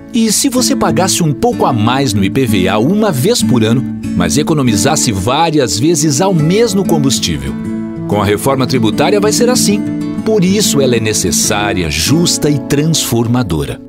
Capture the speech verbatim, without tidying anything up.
E se você pagasse um pouco a mais no I P V A uma vez por ano, mas economizasse várias vezes ao mês no combustível? Com a reforma tributária vai ser assim. Por isso ela é necessária, justa e transformadora.